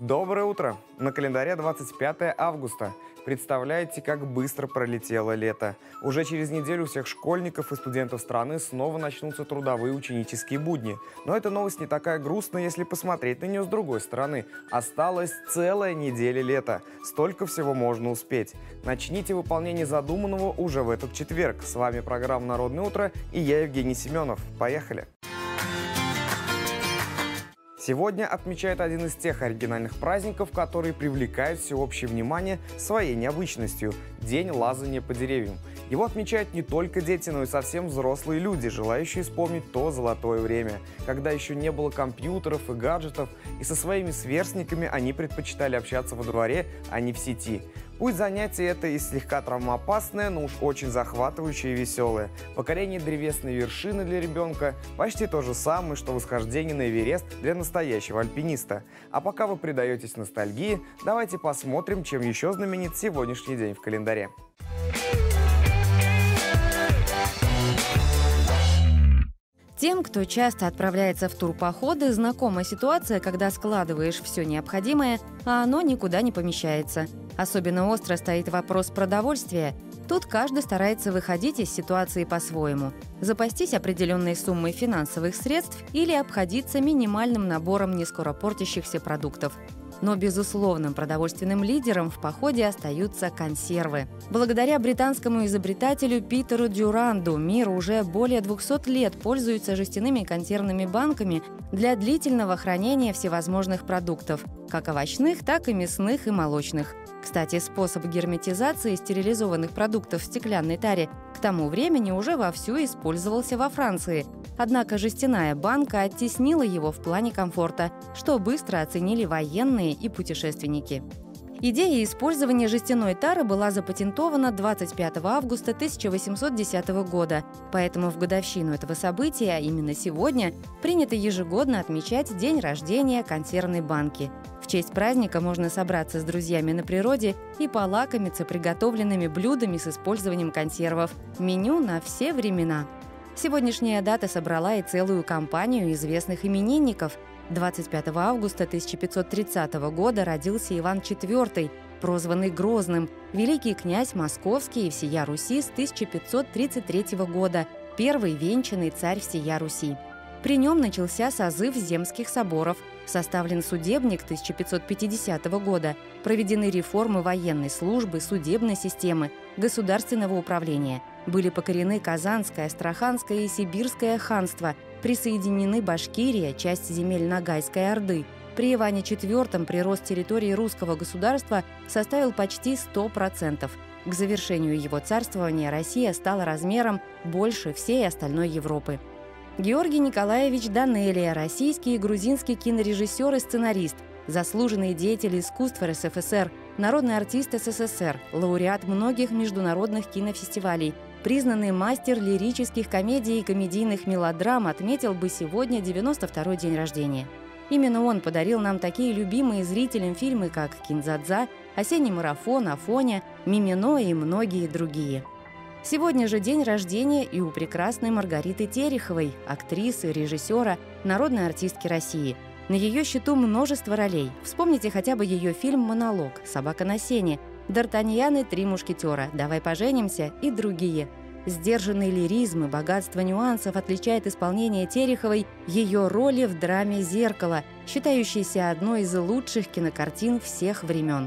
Доброе утро! На календаре 25 августа. Представляете, как быстро пролетело лето. Уже через неделю у всех школьников и студентов страны снова начнутся трудовые ученические будни. Но эта новость не такая грустная, если посмотреть на нее с другой стороны. Осталась целая неделя лета. Столько всего можно успеть. Начните выполнение задуманного уже в этот четверг. С вами программа «Народное утро» и я, Евгений Семенов. Поехали! Сегодня отмечают один из тех оригинальных праздников, которые привлекают всеобщее внимание своей необычностью – День лазания по деревьям. Его отмечают не только дети, но и совсем взрослые люди, желающие вспомнить то золотое время, когда еще не было компьютеров и гаджетов, и со своими сверстниками они предпочитали общаться во дворе, а не в сети. Пусть занятие это и слегка травмоопасное, но уж очень захватывающее и веселое. Покорение древесной вершины для ребенка почти то же самое, что восхождение на Эверест для настоящего альпиниста. А пока вы предаетесь ностальгии, давайте посмотрим, чем еще знаменит сегодняшний день в календаре. Тем, кто часто отправляется в турпоходы, знакома ситуация, когда складываешь все необходимое, а оно никуда не помещается. Особенно остро стоит вопрос продовольствия. Тут каждый старается выходить из ситуации по-своему. Запастись определенной суммой финансовых средств или обходиться минимальным набором нескоропортящихся продуктов. Но безусловным продовольственным лидером в походе остаются консервы. Благодаря британскому изобретателю Питеру Дюранду мир уже более 200 лет пользуется жестяными консервными банками для длительного хранения всевозможных продуктов, как овощных, так и мясных и молочных. Кстати, способ герметизации стерилизованных продуктов в стеклянной таре к тому времени уже вовсю использовался во Франции. Однако жестяная банка оттеснила его в плане комфорта, что быстро оценили военные и путешественники. Идея использования жестяной тары была запатентована 25 августа 1810 года, поэтому в годовщину этого события, а именно сегодня, принято ежегодно отмечать день рождения консервной банки. В честь праздника можно собраться с друзьями на природе и полакомиться приготовленными блюдами с использованием консервов. Меню на все времена. Сегодняшняя дата собрала и целую компанию известных именинников. 25 августа 1530 года родился Иван IV, прозванный Грозным, великий князь московский и всея Руси с 1533 года, первый венчанный царь всея Руси. При нем начался созыв земских соборов, составлен судебник 1550 года, проведены реформы военной службы, судебной системы, государственного управления. Были покорены Казанское, Астраханское и Сибирское ханства, присоединены Башкирия, часть земель Ногайской Орды. При Иване IV прирост территории русского государства составил почти 100%. К завершению его царствования Россия стала размером больше всей остальной Европы. Георгий Николаевич Данелия, российский и грузинский кинорежиссер и сценарист, заслуженный деятель искусств РСФСР, народный артист СССР, лауреат многих международных кинофестивалей, признанный мастер лирических комедий и комедийных мелодрам, отметил бы сегодня 92-й день рождения. Именно он подарил нам такие любимые зрителям фильмы, как «Кин-дза-дза», «Осенний марафон», «Афоня», «Мимино» и многие другие. Сегодня же день рождения и у прекрасной Маргариты Тереховой, актрисы, режиссера, народной артистки России. На ее счету множество ролей. Вспомните хотя бы ее фильм «Монолог», «Собака на сене», «Д'Артаньян и три мушкетера», «Давай поженимся» и другие. Сдержанный лиризм и богатство нюансов отличает исполнение Тереховой ее роли в драме «Зеркало», считающейся одной из лучших кинокартин всех времен.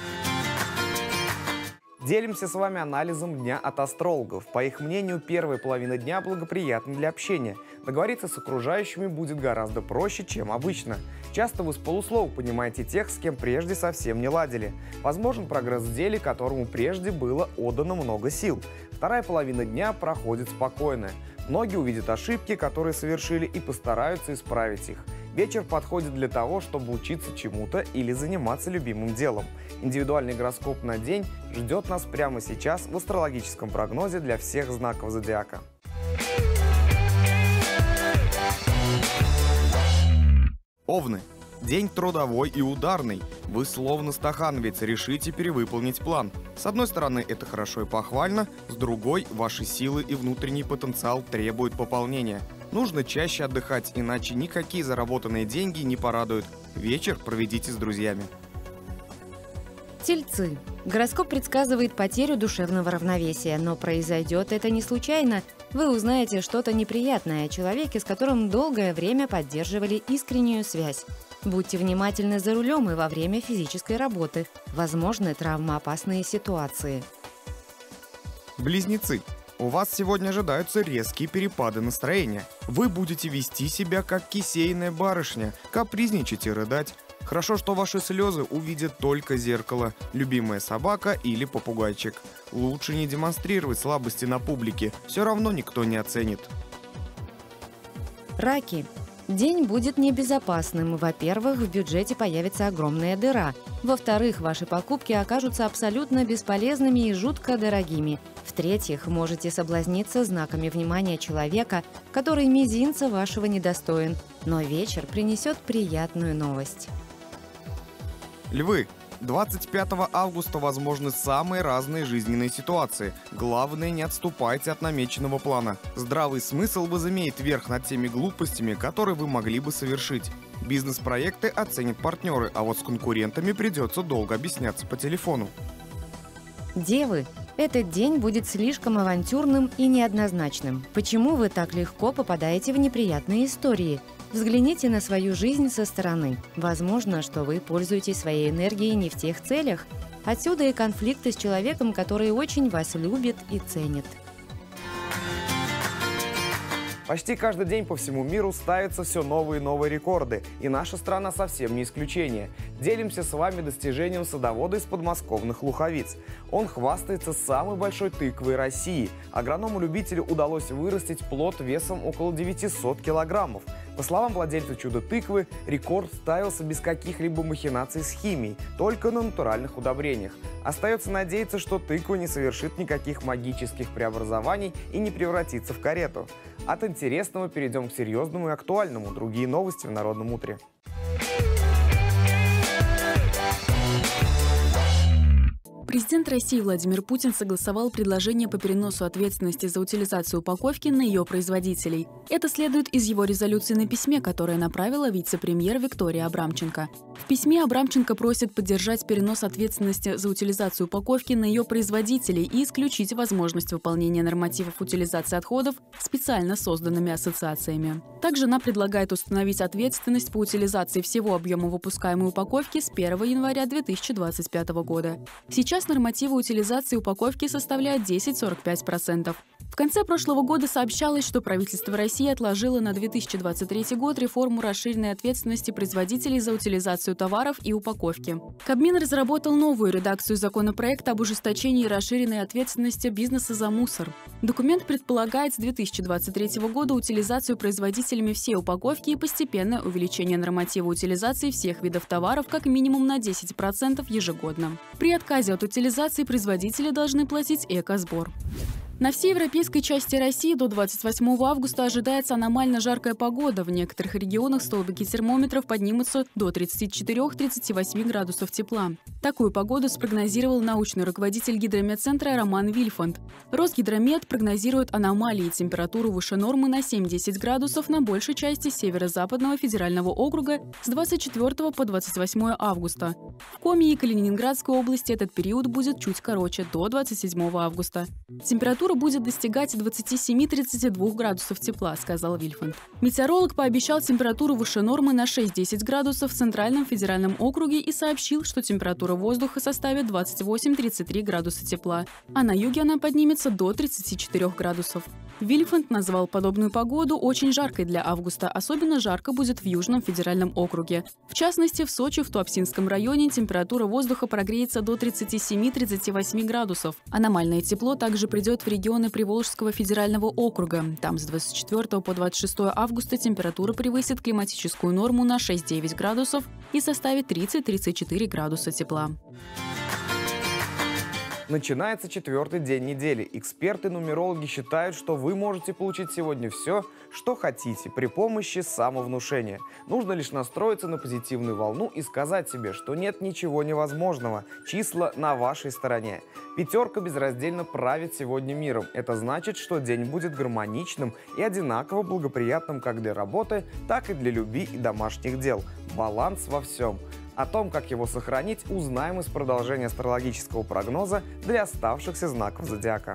Делимся с вами анализом дня от астрологов. По их мнению, первая половина дня благоприятна для общения. Договориться с окружающими будет гораздо проще, чем обычно. Часто вы с полуслова понимаете тех, с кем прежде совсем не ладили. Возможен прогресс в деле, которому прежде было отдано много сил. Вторая половина дня проходит спокойно. Многие увидят ошибки, которые совершили, и постараются исправить их. Вечер подходит для того, чтобы учиться чему-то или заниматься любимым делом. Индивидуальный гороскоп на день ждет нас прямо сейчас в астрологическом прогнозе для всех знаков зодиака. Овны. День трудовой и ударный. Вы словно стахановец решите перевыполнить план. С одной стороны, это хорошо и похвально, с другой, ваши силы и внутренний потенциал требуют пополнения. Нужно чаще отдыхать, иначе никакие заработанные деньги не порадуют. Вечер проведите с друзьями. Тельцы. Гороскоп предсказывает потерю душевного равновесия, но произойдет это не случайно. Вы узнаете что-то неприятное о человеке, с которым долгое время поддерживали искреннюю связь. Будьте внимательны за рулем и во время физической работы. Возможны травмоопасные ситуации. Близнецы. У вас сегодня ожидаются резкие перепады настроения. Вы будете вести себя как кисейная барышня, капризничать и рыдать. Хорошо, что ваши слезы увидят только зеркало, любимая собака или попугайчик. Лучше не демонстрировать слабости на публике, все равно никто не оценит. Раки. День будет небезопасным. Во-первых, в бюджете появится огромная дыра. Во-вторых, ваши покупки окажутся абсолютно бесполезными и жутко дорогими. В-третьих, можете соблазниться знаками внимания человека, который мизинца вашего недостоин. Но вечер принесет приятную новость. Львы. 25 августа возможны самые разные жизненные ситуации. Главное, не отступайте от намеченного плана. Здравый смысл возымеет верх над теми глупостями, которые вы могли бы совершить. Бизнес-проекты оценят партнеры, а вот с конкурентами придется долго объясняться по телефону. Девы. Этот день будет слишком авантюрным и неоднозначным. Почему вы так легко попадаете в неприятные истории? Взгляните на свою жизнь со стороны. Возможно, что вы пользуетесь своей энергией не в тех целях. Отсюда и конфликты с человеком, который очень вас любит и ценит. Почти каждый день по всему миру ставятся все новые и новые рекорды, и наша страна совсем не исключение. Делимся с вами достижением садовода из подмосковных Луховиц. Он хвастается самой большой тыквой России. Агроному-любителю удалось вырастить плод весом около 900 килограммов. По словам владельца чудо-тыквы, рекорд ставился без каких-либо махинаций с химией, только на натуральных удобрениях. Остается надеяться, что тыква не совершит никаких магических преобразований и не превратится в карету. От интересного перейдем к серьезному и актуальному. Другие новости в Народном утре. Президент России Владимир Путин согласовал предложение по переносу ответственности за утилизацию упаковки на ее производителей. Это следует из его резолюции на письме, которое направила вице-премьер Виктория Абрамченко. В письме Абрамченко просит поддержать перенос ответственности за утилизацию упаковки на ее производителей и исключить возможность выполнения нормативов утилизации отходов специально созданными ассоциациями. Также она предлагает установить ответственность по утилизации всего объема выпускаемой упаковки с 1 января 2025 года. Сейчас нормативы утилизации упаковки составляют 10-45%. В конце прошлого года сообщалось, что правительство России отложило на 2023 год реформу расширенной ответственности производителей за утилизацию товаров и упаковки. Кабмин разработал новую редакцию законопроекта об ужесточении расширенной ответственности бизнеса за мусор. Документ предполагает с 2023 года утилизацию производителями всей упаковки и постепенное увеличение норматива утилизации всех видов товаров как минимум на 10% ежегодно. При отказе от утилизации производители должны платить экосбор. На всей европейской части России до 28 августа ожидается аномально жаркая погода. В некоторых регионах столбики термометров поднимутся до 34-38 градусов тепла. Такую погоду спрогнозировал научный руководитель гидрометцентра Роман Вильфанд. Росгидромет прогнозирует аномалии и температуру выше нормы на 7-10 градусов на большей части северо-западного федерального округа с 24 по 28 августа. В Коми и Калининградской области этот период будет чуть короче, до 27 августа. Температура будет достигать 27-32 градусов тепла, сказал Вильфанд. Метеоролог пообещал температуру выше нормы на 6-10 градусов в Центральном федеральном округе и сообщил, что температура воздуха составит 28-33 градуса тепла, а на юге она поднимется до 34 градусов. Вильфанд назвал подобную погоду очень жаркой для августа, особенно жарко будет в Южном федеральном округе. В частности, в Сочи, в Туапсинском районе температура воздуха прогреется до 37-38 градусов. Аномальное тепло также придет в регионы Приволжского федерального округа. Там с 24 по 26 августа температура превысит климатическую норму на 6-9 градусов и составит 30-34 градуса тепла. Начинается 4-й день недели. Эксперты-нумерологи считают, что вы можете получить сегодня все, что хотите, при помощи самовнушения. Нужно лишь настроиться на позитивную волну и сказать себе, что нет ничего невозможного. Числа на вашей стороне. Пятерка безраздельно правит сегодня миром. Это значит, что день будет гармоничным и одинаково благоприятным как для работы, так и для любви и домашних дел. Баланс во всем. О том, как его сохранить, узнаем из продолжения астрологического прогноза для оставшихся знаков зодиака.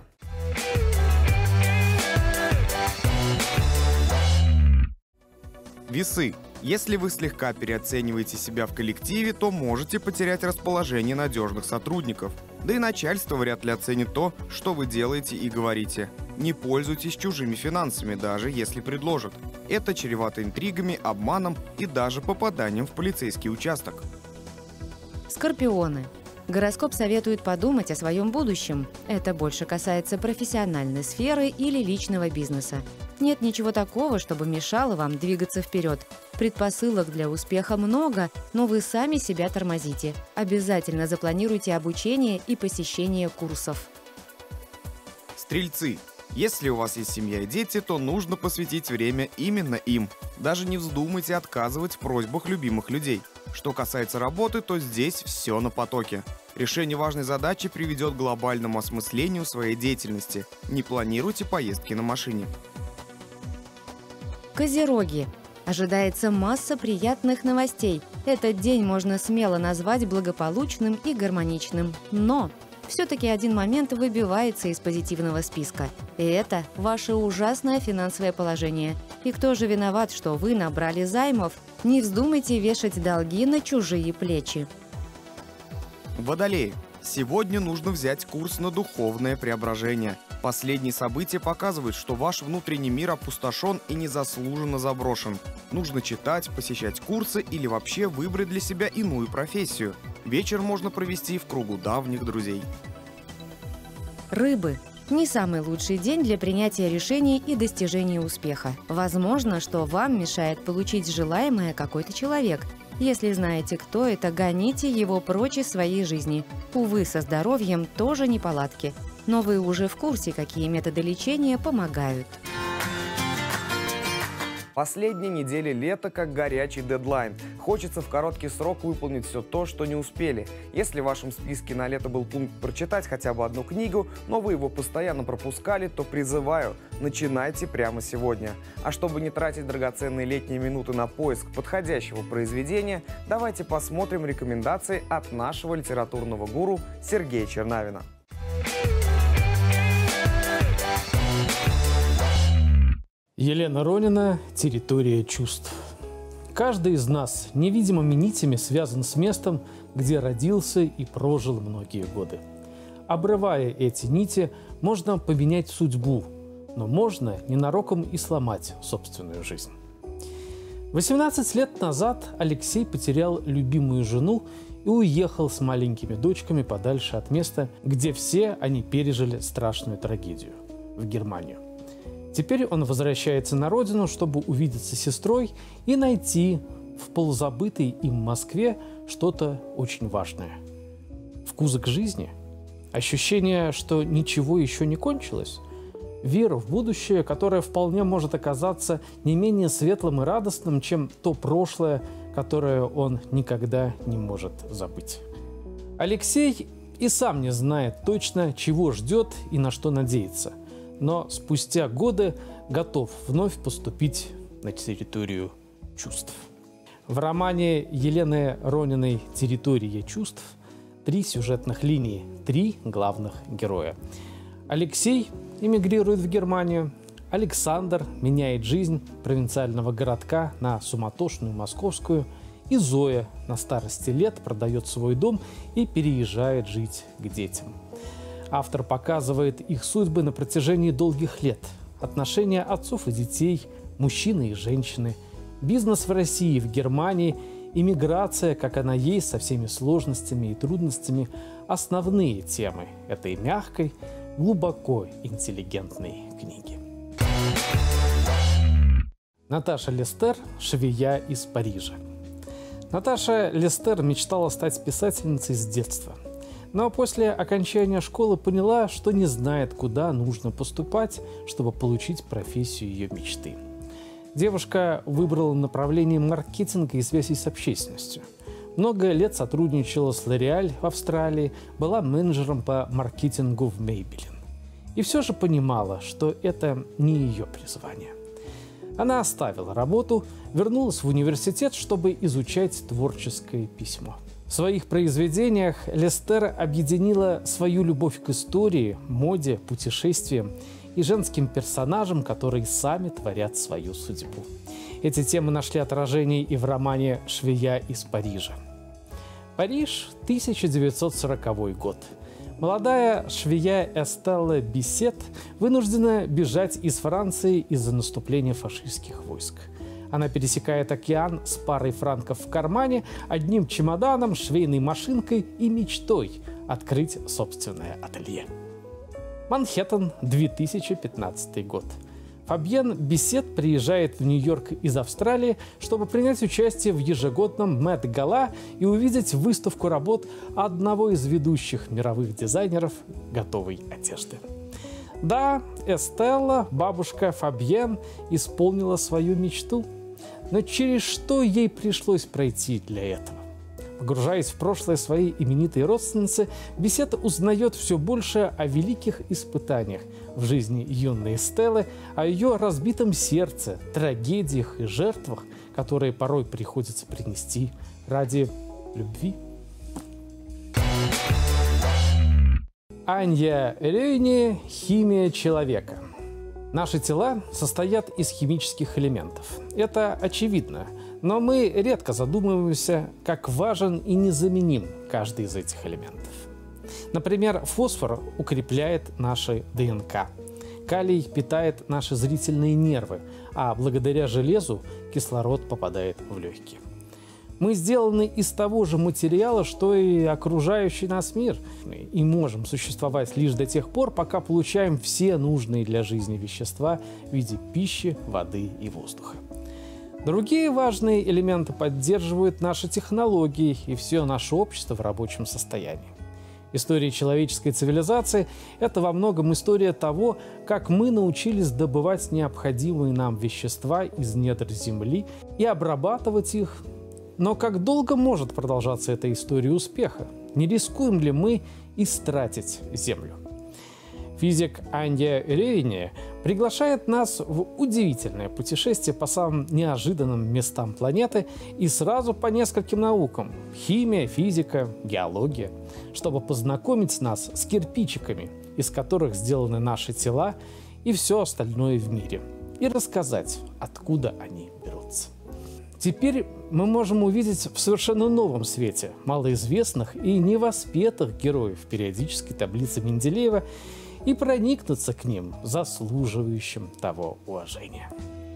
Весы. Если вы слегка переоцениваете себя в коллективе, то можете потерять расположение надежных сотрудников. Да и начальство вряд ли оценит то, что вы делаете и говорите. Не пользуйтесь чужими финансами, даже если предложат. Это чревато интригами, обманом и даже попаданием в полицейский участок. Скорпионы. Гороскоп советует подумать о своем будущем. Это больше касается профессиональной сферы или личного бизнеса. Нет ничего такого, чтобы мешало вам двигаться вперед. Предпосылок для успеха много, но вы сами себя тормозите. Обязательно запланируйте обучение и посещение курсов. Стрельцы. Если у вас есть семья и дети, то нужно посвятить время именно им. Даже не вздумайте отказывать в просьбах любимых людей. Что касается работы, то здесь все на потоке. Решение важной задачи приведет к глобальному осмыслению своей деятельности. Не планируйте поездки на машине. Козероги. Ожидается масса приятных новостей. Этот день можно смело назвать благополучным и гармоничным. Но все-таки один момент выбивается из позитивного списка. И это ваше ужасное финансовое положение. И кто же виноват, что вы набрали займов? Не вздумайте вешать долги на чужие плечи. Водолеи. Сегодня нужно взять курс на духовное преображение. Последние события показывают, что ваш внутренний мир опустошен и незаслуженно заброшен. Нужно читать, посещать курсы или вообще выбрать для себя иную профессию. Вечер можно провести в кругу давних друзей. Рыбы. Не самый лучший день для принятия решений и достижения успеха. Возможно, что вам мешает получить желаемое какой-то человек. Если знаете, кто это, гоните его прочь из своей жизни. Увы, со здоровьем тоже неполадки. Но вы уже в курсе, какие методы лечения помогают. Последние недели лета как горячий дедлайн. Хочется в короткий срок выполнить все то, что не успели. Если в вашем списке на лето был пункт прочитать хотя бы одну книгу, но вы его постоянно пропускали, то призываю, начинайте прямо сегодня. А чтобы не тратить драгоценные летние минуты на поиск подходящего произведения, давайте посмотрим рекомендации от нашего литературного гуру Сергея Чернавина. Елена Ронина «Территория чувств». Каждый из нас невидимыми нитями связан с местом, где родился и прожил многие годы. Обрывая эти нити, можно поменять судьбу, но можно ненароком и сломать собственную жизнь. 18 лет назад Алексей потерял любимую жену и уехал с маленькими дочками подальше от места, где все они пережили страшную трагедию – в Германию. Теперь он возвращается на родину, чтобы увидеться с сестрой и найти в полузабытой им Москве что-то очень важное. Вкус к жизни, ощущение, что ничего еще не кончилось, вера в будущее, которое вполне может оказаться не менее светлым и радостным, чем то прошлое, которое он никогда не может забыть. Алексей и сам не знает точно, чего ждет и на что надеется, но спустя годы готов вновь поступить на территорию чувств. В романе Елены Рониной «Территория чувств» 3 сюжетных линии, 3 главных героя. Алексей эмигрирует в Германию, Александр меняет жизнь провинциального городка на суматошную московскую, и Зоя на старости лет продает свой дом и переезжает жить к детям. Автор показывает их судьбы на протяжении долгих лет. Отношения отцов и детей, мужчины и женщины, бизнес в России и в Германии, иммиграция, как она есть, со всеми сложностями и трудностями – основные темы этой мягкой, глубоко интеллигентной книги. Наташа Лестер – швея из Парижа. Наташа Лестер мечтала стать писательницей с детства. но после окончания школы поняла, что не знает, куда нужно поступать, чтобы получить профессию ее мечты. Девушка выбрала направление маркетинга и связей с общественностью. Много лет сотрудничала с L'Oréal в Австралии, была менеджером по маркетингу в Maybelline. И все же понимала, что это не ее призвание. Она оставила работу, вернулась в университет, чтобы изучать творческое письмо. В своих произведениях Лестер объединила свою любовь к истории, моде, путешествиям и женским персонажам, которые сами творят свою судьбу. Эти темы нашли отражение и в романе «Швея из Парижа». Париж, 1940 год. Молодая швея Эстелла Бисет вынуждена бежать из Франции из-за наступления фашистских войск. Она пересекает океан с парой франков в кармане, одним чемоданом, швейной машинкой и мечтой открыть собственное ателье. Манхэттен, 2015 год. Фабьен Бисет приезжает в Нью-Йорк из Австралии, чтобы принять участие в ежегодном Met-Gala и увидеть выставку работ одного из ведущих мировых дизайнеров готовой одежды. Да, Эстелла, бабушка Фабьен, исполнила свою мечту. Но через что ей пришлось пройти для этого? Погружаясь в прошлое своей именитой родственницы, Бисет узнает все больше о великих испытаниях в жизни юной Эстеллы, о ее разбитом сердце, трагедиях и жертвах, которые порой приходится принести ради любви. Анья Рёйне «Химия человека». Наши тела состоят из химических элементов. Это очевидно. Но мы редко задумываемся, как важен и незаменим каждый из этих элементов. Например, фосфор укрепляет наши ДНК. Калий питает наши зрительные нервы, а благодаря железу кислород попадает в легкие. Мы сделаны из того же материала, что и окружающий нас мир, и можем существовать лишь до тех пор, пока получаем все нужные для жизни вещества в виде пищи, воды и воздуха. Другие важные элементы поддерживают наши технологии и все наше общество в рабочем состоянии. История человеческой цивилизации – это во многом история того, как мы научились добывать необходимые нам вещества из недр Земли и обрабатывать их. Но как долго может продолжаться эта история успеха? Не рискуем ли мы истратить Землю? Физик Анья Рёйне приглашает нас в удивительное путешествие по самым неожиданным местам планеты и сразу по нескольким наукам – химия, физика, геология, чтобы познакомить нас с кирпичиками, из которых сделаны наши тела и все остальное в мире, и рассказать, откуда они берутся. Теперь мы можем увидеть в совершенно новом свете малоизвестных и невоспетых героев периодической таблицы Менделеева и проникнуться к ним заслуживающим того уважения.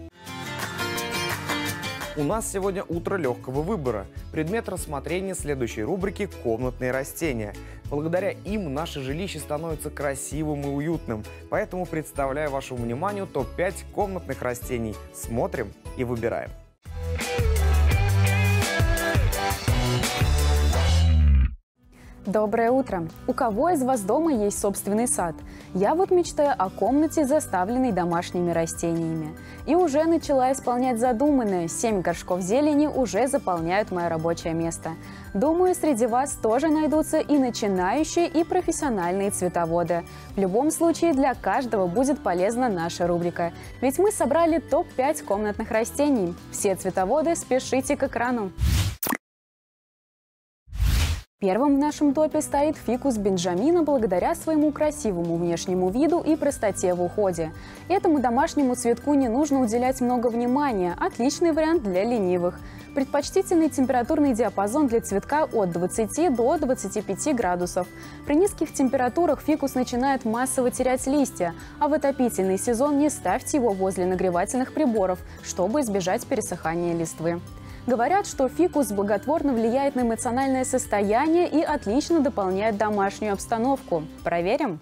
У нас сегодня утро легкого выбора. Предмет рассмотрения следующей рубрики «Комнатные растения». Благодаря им наше жилище становится красивым и уютным. Поэтому представляю вашему вниманию топ-5 комнатных растений. Смотрим и выбираем. Доброе утро! У кого из вас дома есть собственный сад? Я вот мечтаю о комнате, заставленной домашними растениями. И уже начала исполнять задуманное. 7 горшков зелени уже заполняют мое рабочее место. Думаю, среди вас тоже найдутся и начинающие, и профессиональные цветоводы. В любом случае, для каждого будет полезна наша рубрика. Ведь мы собрали топ-5 комнатных растений. Все цветоводы, спешите к экрану. Первым в нашем топе стоит фикус Бенджамина благодаря своему красивому внешнему виду и простоте в уходе. Этому домашнему цветку не нужно уделять много внимания. Отличный вариант для ленивых. Предпочтительный температурный диапазон для цветка от 20 до 25 градусов. При низких температурах фикус начинает массово терять листья, а в отопительный сезон не ставьте его возле нагревательных приборов, чтобы избежать пересыхания листвы. Говорят, что фикус благотворно влияет на эмоциональное состояние и отлично дополняет домашнюю обстановку. Проверим?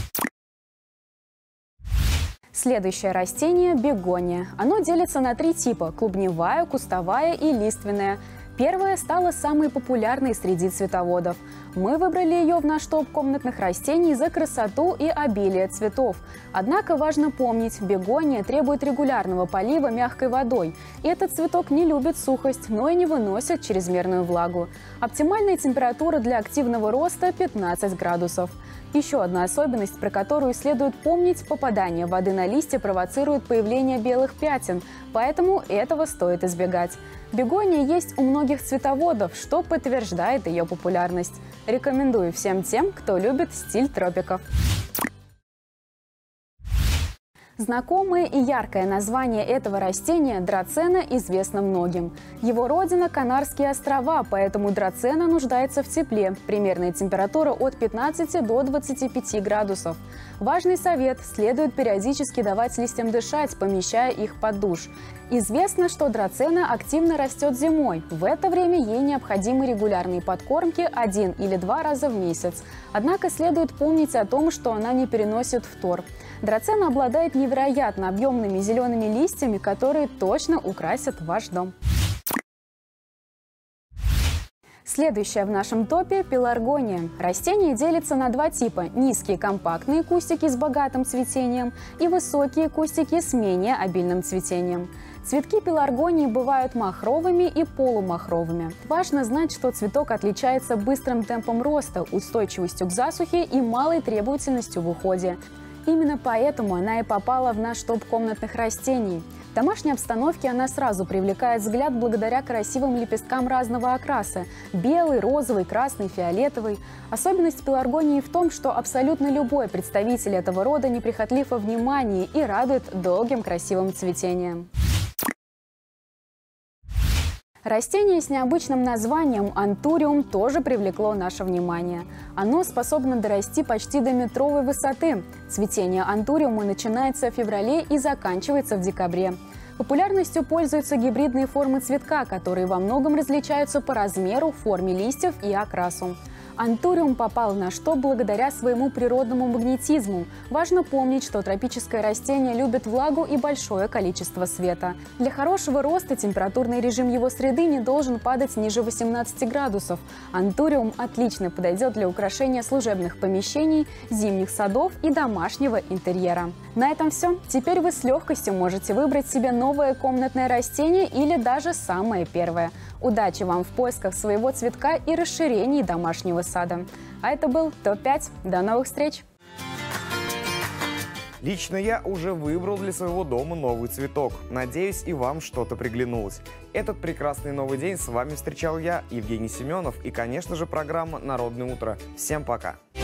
Следующее растение – бегония. Оно делится на 3 типа – клубневая, кустовая и лиственная. Первая стала самой популярной среди цветоводов. Мы выбрали ее в наш топ комнатных растений за красоту и обилие цветов. Однако важно помнить, бегония требует регулярного полива мягкой водой. И этот цветок не любит сухость, но и не выносит чрезмерную влагу. Оптимальная температура для активного роста – 15 градусов. Еще одна особенность, про которую следует помнить – попадание воды на листья провоцирует появление белых пятен, поэтому этого стоит избегать. Бегония есть у многих цветоводов, что подтверждает ее популярность. Рекомендую всем тем, кто любит стиль тропиков. Знакомое и яркое название этого растения – драцена известно многим. Его родина – Канарские острова, поэтому драцена нуждается в тепле. Примерная температура от 15 до 25 градусов. Важный совет – следует периодически давать листьям дышать, помещая их под душ. Известно, что драцена активно растет зимой. В это время ей необходимы регулярные подкормки 1 или 2 раза в месяц. Однако следует помнить о том, что она не переносит фтор. Драцена обладает невероятно объемными зелеными листьями, которые точно украсят ваш дом. Следующая в нашем топе – пеларгония. Растение делится на два типа – низкие компактные кустики с богатым цветением и высокие кустики с менее обильным цветением. Цветки пеларгонии бывают махровыми и полумахровыми. Важно знать, что цветок отличается быстрым темпом роста, устойчивостью к засухе и малой требовательностью в уходе. Именно поэтому она и попала в наш топ комнатных растений. В домашней обстановке она сразу привлекает взгляд благодаря красивым лепесткам разного окраса – белый, розовый, красный, фиолетовый. Особенность пеларгонии в том, что абсолютно любой представитель этого рода неприхотлив во внимании и радует долгим красивым цветением. Растение с необычным названием антуриум тоже привлекло наше внимание. Оно способно дорасти почти до метровой высоты. Цветение антуриума начинается в феврале и заканчивается в декабре. Популярностью пользуются гибридные формы цветка, которые во многом различаются по размеру, форме листьев и окрасу. Антуриум попал в наш топ благодаря своему природному магнетизму. Важно помнить, что тропическое растение любит влагу и большое количество света. Для хорошего роста температурный режим его среды не должен падать ниже 18 градусов. Антуриум отлично подойдет для украшения служебных помещений, зимних садов и домашнего интерьера. На этом все. Теперь вы с легкостью можете выбрать себе новое комнатное растение или даже самое первое. Удачи вам в поисках своего цветка и расширении домашнего сада. А это был ТОП-5. До новых встреч! Лично я уже выбрал для своего дома новый цветок. Надеюсь, и вам что-то приглянулось. Этот прекрасный новый день с вами встречал я, Евгений Семенов, и, конечно же, программа «Народное утро». Всем пока!